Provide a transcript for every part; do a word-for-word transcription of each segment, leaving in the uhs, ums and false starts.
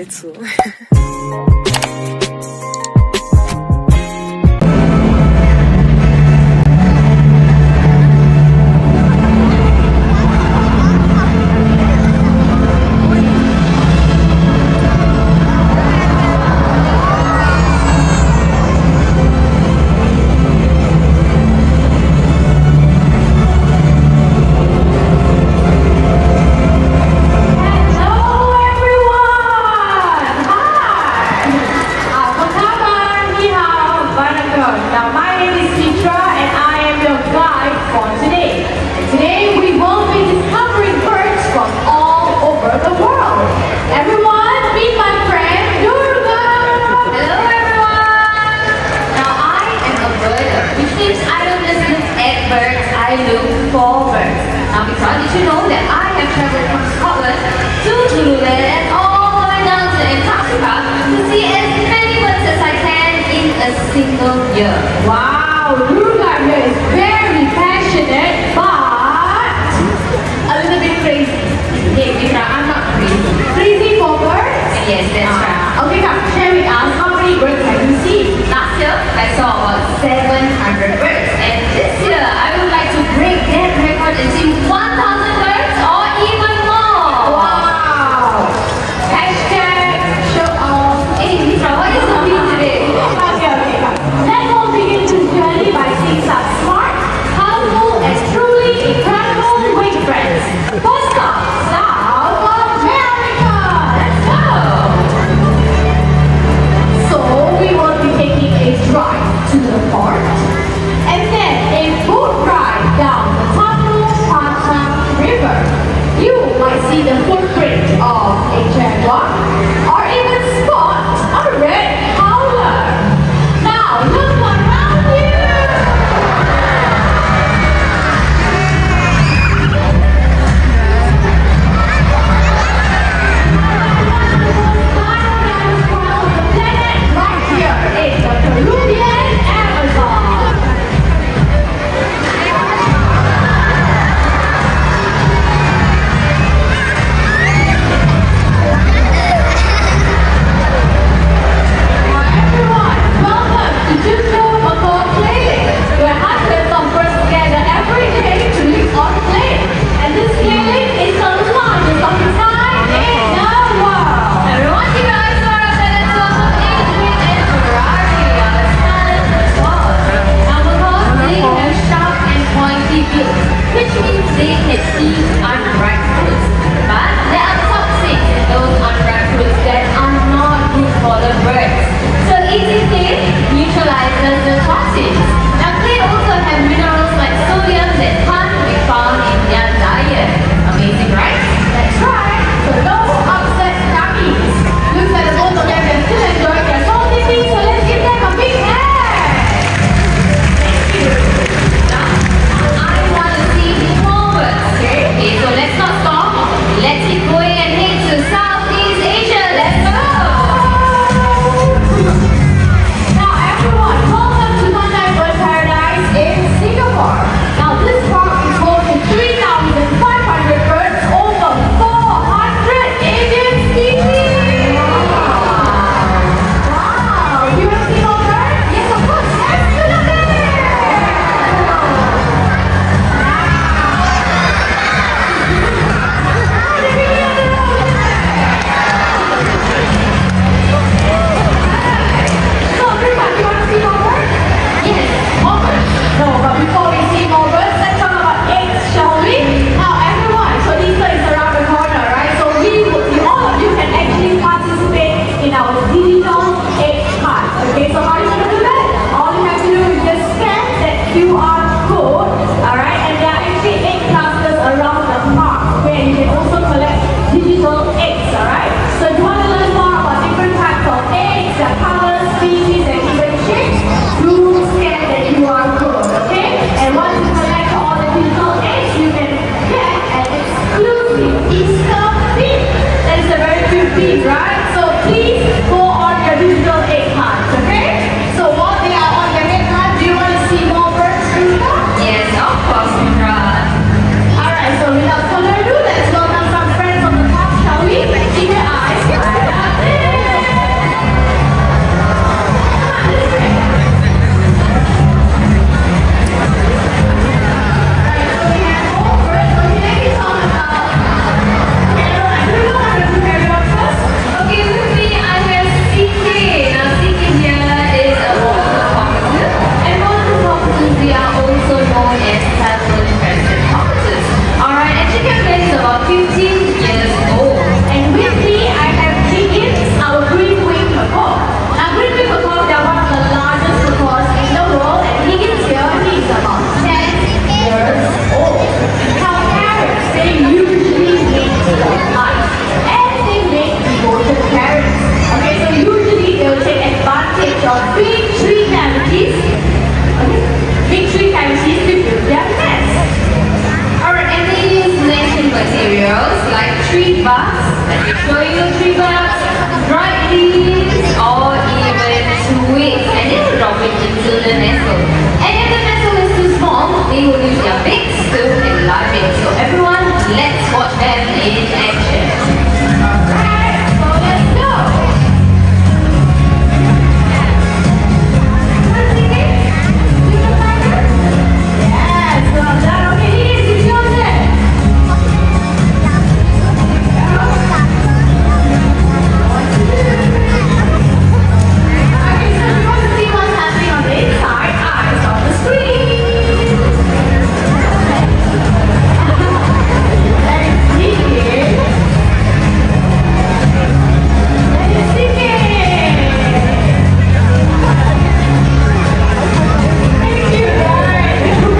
little. Wow, Ruga here is very passionate, but a little bit crazy. Hey, Mitra, I'm not crazy. Crazy for birds? Yes, that's right. Okay, come, share with us how many birds have you seen? Last year, I saw about seven hundred birds. And this year, I would like to break that record and see one thousand birds or even more. Wow. Hashtag show off. Hey, Mitra, what is the theme today? Okay, okay, come. Let's all begin this journey by seeing some smart, powerful, and truly incredible wing friends. First up, South America. Let's go. So we will be taking a drive to the port, and then a boat ride down the Tamu Panjang River. You might see the footprint of a jaguar, or even spot a red howler. Now look around you. Right here is the Peruvian Amazon. Everyone, welcome to Jutsu Motor Playlist, where hundreds of birds gather every day to live on plane. And this playlist is the largest of its kind in the world. Everyone, keep your eyes on us and let's welcome Adrian and Ferrari on the silent resort. Now, because they have sharp and pointy bills, which means they can eat unripe fruits. But there are toxins in those unripe fruits that are not good for the birds. So eating clay neutralizes the toxins. Now, clay also have minerals like sodium that can't be found in their diet. Amazing, right? That's right. So no upset tummies. Looks like the both of them can still enjoy their salty things, so let's give them a big hand. Thank you. Now, I want to see more birds. Okay? Okay, so let's not stop. Let's keep going and head to Southeast Asia. Let's go! Now everyone, welcome to Mandai Bird Paradise in Singapore. Now this park is home to three thousand five hundred birds, over four hundred alien species. Wow! You want to see more birds? Yes, of course. Let's do the So, everyone, you want to see more birds? Yes. More birds? No, but before we see more birds, let's talk about eggs, shall we? Now, everyone, so Easter is around the corner, right? So we, you, all of you can actually participate in our digital egg hunt. Okay, so how are you going to do that? All you have to do is just scan that Q R code, alright? And there are actually egg clusters around the park, okay? And you can also collect digital eggs, alright? So if you want to learn more about different types of eggs, their colors, species, and even shapes, do scan the Q R code, okay? And once you collect all the digital eggs, you can get an exclusive Easter bead. That is a very cute bead, right? So please go on your digital egg hunt, okay? So while they are on their egg hunt, do you want to see more birds, Krista? Yes, of course, Mitra. Alright, so without further ado, let's welcome some friends on the top, shall we? Keep your eyes right up there. tree barks. Let me show you tree barks, dried leaves, or even twigs. And they will drop it into the nestle. And if the nestle is too small, they will use their beaks to enlarge it. So everyone, let's watch them in action. Alright, so let's go. Yes, well done. Okay, Denise, it's your turn. Okay, so if you want to see what's happening on the inside, eyes on the screen. Let's see it. Let's see it. Thank you, guys.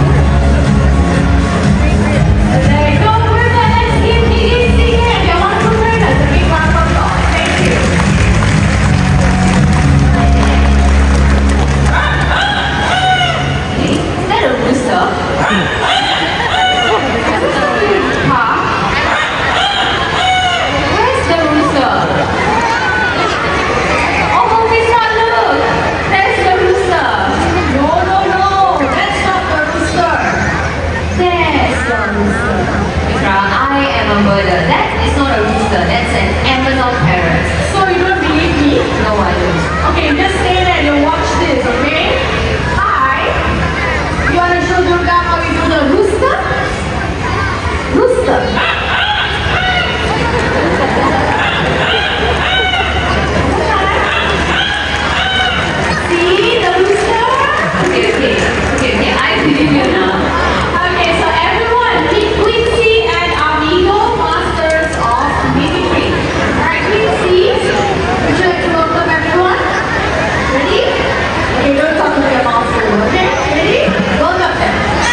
There you go, Bertha. Let's give Denise the hand. You want to learn us a big round of applause. Thank you. Is that a rooster? Huh? Where's the rooster? Oh, Misa, look! There's the rooster! No, no, no. That's not the rooster. There's the rooster. Mitra, I am a murder. That is not a rooster. That's an Amazon parrot. So you don't believe me? No, I don't. Okay, just stay there and watch this, okay? Hi. You want to show Durga how we do the rooster? Rooster. See the rooster? Okay, okay. Okay, okay. I believe you now. Okay, so everyone, meet Quincy and Amigo, masters of mimicry. Alright, Quincy, would you like to welcome everyone? Ready? Okay, don't talk with your mouth full, okay? Ready? Welcome them.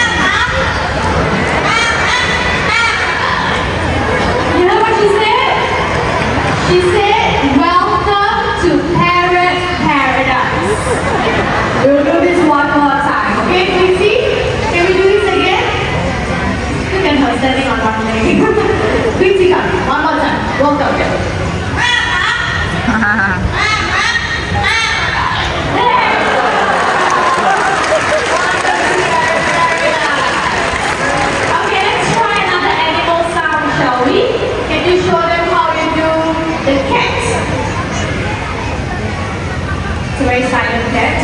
You know what she said? She said, welcome to Parrot Paradise. We'll do this one more time, okay, Quincy? Can we do this again? Look at her standing on one leg. Quincy, come. One more time. Welcome them. Okay, let's try another animal sound, shall we? Can you show them how you do the cat? It's a very silent cat.